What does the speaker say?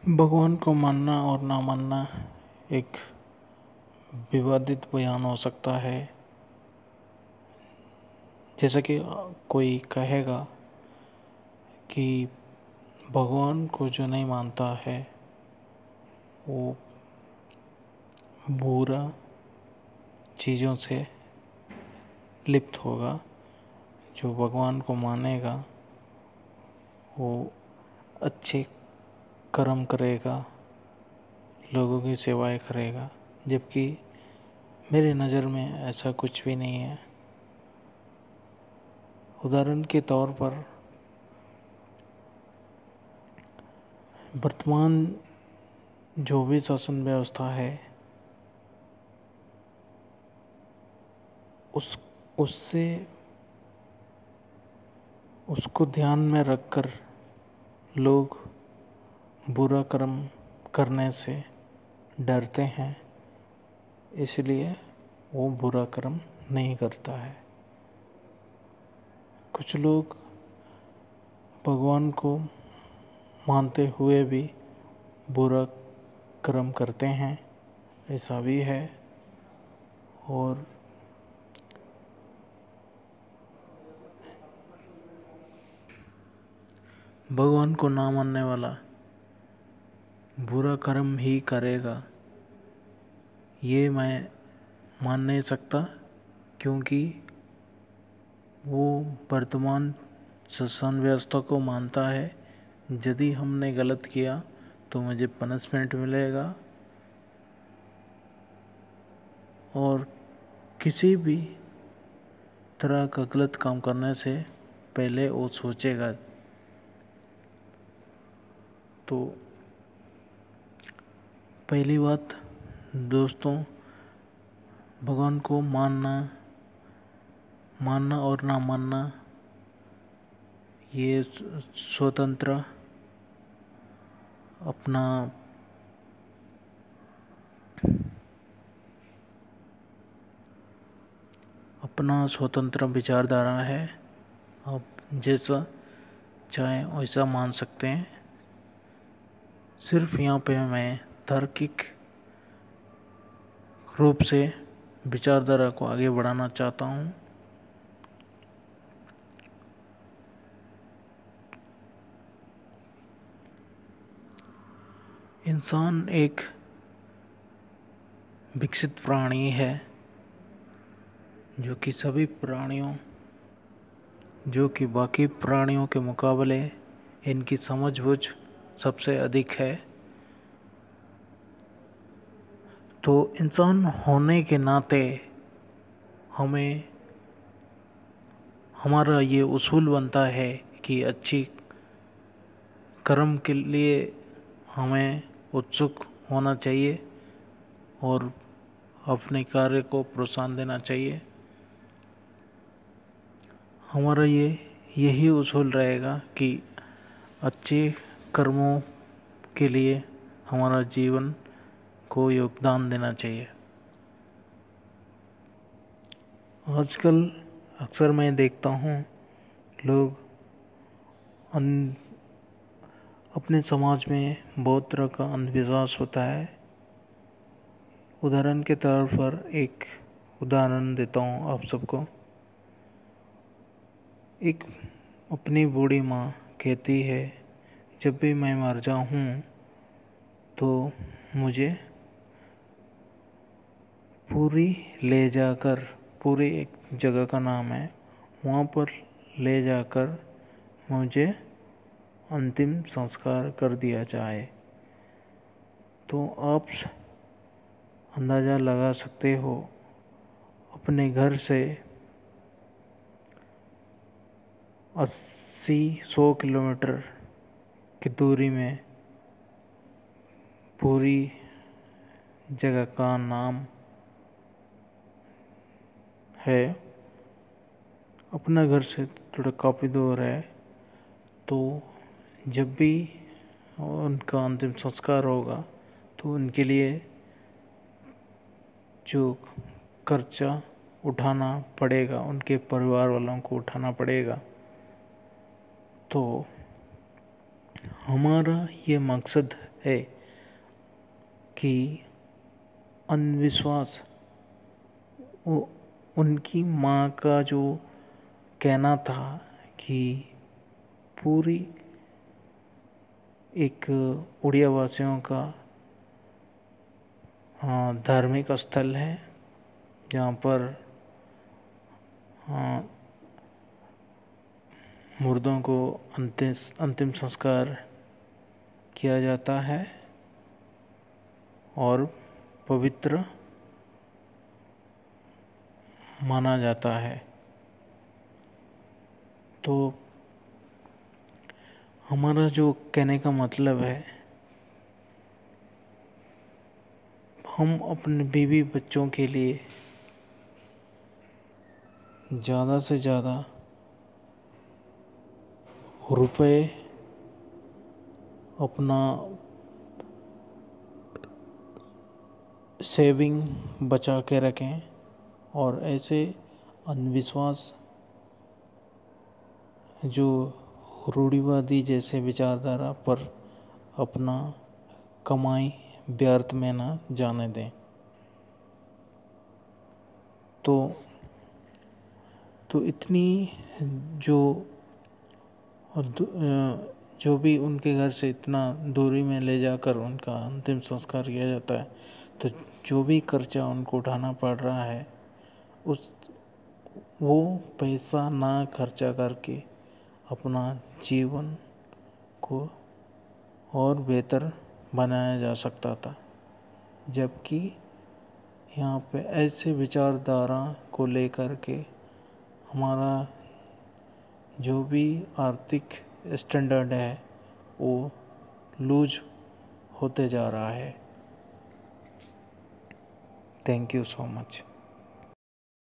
भगवान को मानना और ना मानना एक विवादित बयान हो सकता है। जैसा कि कोई कहेगा कि भगवान को जो नहीं मानता है वो बुरा चीज़ों से लिप्त होगा, जो भगवान को मानेगा वो अच्छे कर्म करेगा, लोगों की सेवाएं करेगा। जबकि मेरी नज़र में ऐसा कुछ भी नहीं है। उदाहरण के तौर पर वर्तमान जो भी शासन व्यवस्था है उससे उसको ध्यान में रखकर लोग बुरा कर्म करने से डरते हैं, इसलिए वो बुरा कर्म नहीं करता है। कुछ लोग भगवान को मानते हुए भी बुरा कर्म करते हैं, ऐसा भी है। और भगवान को ना मानने वाला बुरा कर्म ही करेगा, ये मैं मान नहीं सकता, क्योंकि वो वर्तमान शासन व्यवस्था को मानता है। यदि हमने गलत किया तो मुझे पनिशमेंट मिलेगा, और किसी भी तरह का गलत काम करने से पहले वो सोचेगा। तो पहली बात दोस्तों, भगवान को मानना और ना मानना ये स्वतंत्र अपना स्वतंत्र विचारधारा है। आप जैसा चाहें वैसा मान सकते हैं। सिर्फ यहाँ पे मैं तार्किक रूप से विचारधारा को आगे बढ़ाना चाहता हूँ। इंसान एक विकसित प्राणी है, जो कि बाकी प्राणियों के मुकाबले इनकी समझबूझ सबसे अधिक है। तो इंसान होने के नाते हमारा ये उसूल बनता है कि अच्छी कर्म के लिए हमें उत्सुक होना चाहिए और अपने कार्य को प्रोत्साहन देना चाहिए। हमारा यही उसूल रहेगा कि अच्छे कर्मों के लिए हमारा जीवन को योगदान देना चाहिए। आजकल अक्सर मैं देखता हूँ लोग अपने समाज में बहुत तरह का अंधविश्वास होता है। उदाहरण के तौर पर एक उदाहरण देता हूँ आप सबको। एक अपनी बूढ़ी माँ कहती है, जब भी मैं मर जाऊँ तो मुझे पूरी एक जगह का नाम है, वहाँ पर ले जाकर मुझे अंतिम संस्कार कर दिया जाए। तो आप अंदाज़ा लगा सकते हो, अपने घर से 80-100 किलोमीटर की दूरी में पूरी जगह का नाम है, अपना घर से थोड़ा काफ़ी दूर है। तो जब भी उनका अंतिम संस्कार होगा तो उनके लिए जो खर्चा उठाना पड़ेगा, उनके परिवार वालों को उठाना पड़ेगा। तो हमारा ये मकसद है कि अंधविश्वास उनकी माँ का जो कहना था कि पूरी एक उड़िया वासियों का धार्मिक स्थल है जहाँ पर मुर्दों को अंतिम संस्कार किया जाता है और पवित्र माना जाता है। तो हमारा जो कहने का मतलब है, हम अपने बीवी बच्चों के लिए ज़्यादा से ज़्यादा रुपए अपना सेविंग बचा के रखें और ऐसे अंधविश्वास जो रूढ़िवादी जैसे विचारधारा पर अपना कमाई व्यर्थ में ना जाने दें। तो इतनी जो भी उनके घर से इतना दूरी में ले जाकर उनका अंतिम संस्कार किया जाता है, तो जो भी खर्चा उनको उठाना पड़ रहा है वो पैसा ना खर्चा करके अपना जीवन को और बेहतर बनाया जा सकता था। जबकि यहाँ पे ऐसे विचारधारा को लेकर के हमारा जो भी आर्थिक स्टैंडर्ड है वो लूज होते जा रहा है। Thank you so much.